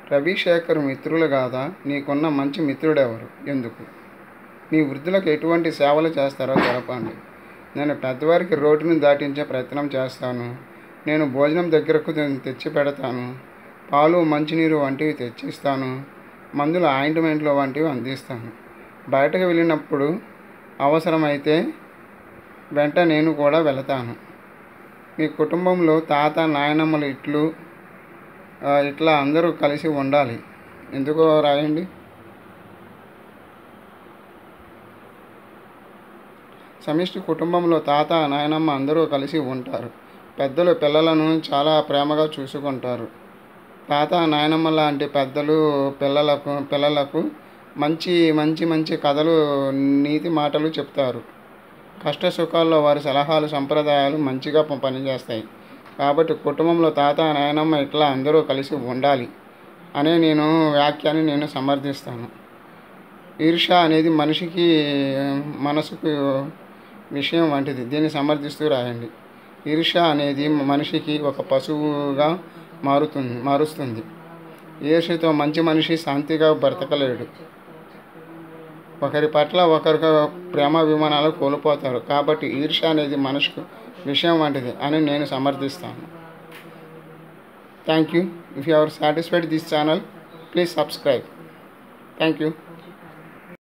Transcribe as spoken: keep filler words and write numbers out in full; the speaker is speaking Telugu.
రవిశేఖర్ మిత్రులు కాదా? నీకున్న మంచి మిత్రుడెవరు? ఎందుకు? నీ వృద్ధులకు ఎటువంటి సేవలు చేస్తారో తెలపండి. నేను పెద్దవారికి రోడ్డును దాటించే ప్రయత్నం చేస్తాను. నేను భోజనం దగ్గరకు తెచ్చి పెడతాను. పాలు మంచినీరు వంటివి తెచ్చిస్తాను. మందులు ఆయింట్మెంట్లు వంటివి అందిస్తాను. బయటకు వెళ్ళినప్పుడు అవసరమైతే వెంట నేను కూడా వెళతాను. మీ కుటుంబంలో తాత నాయనమ్మలు ఇట్లు ఇట్లా అందరూ కలిసి ఉండాలి. ఎందుకో రాయండి. సమిష్టి కుటుంబంలో తాత నాయనమ్మ అందరూ కలిసి ఉంటారు. పెద్దలు పిల్లలను చాలా ప్రేమగా చూసుకుంటారు. తాత నాయనమ్మ లాంటి పెద్దలు పిల్లలకు పిల్లలకు మంచి మంచి మంచి కథలు నీతి మాటలు చెప్తారు. కష్ట సుఖాల్లో వారి సలహాలు సంప్రదాయాలు మంచిగా పనిచేస్తాయి. కాబట్టి కుటుంబంలో తాత నాయనమ్మ ఇట్లా అందరూ కలిసి ఉండాలి అనే నేను వ్యాఖ్యాన్ని నేను సమర్థిస్తాను. ఈర్ష్య అనేది మనిషికి మనసుకు విషయం వంటిది. దీన్ని సమర్థిస్తూ రాయండి. ఈర్ష్య అనేది మనిషికి ఒక పశువుగా మారుతుంది మారుస్తుంది ఈర్ష్యతో మంచి మనిషి శాంతిగా బ్రతకలేడు. ఒకరి పట్ల ఒకరికి ప్రేమాభిమానాలు కోల్పోతారు. కాబట్టి ఈర్ష్య అనేది మనిషికి విషయం వంటిది అని నేను సమర్థిస్తాను. Thank you. If you are satisfied this channel, please subscribe. Thank you.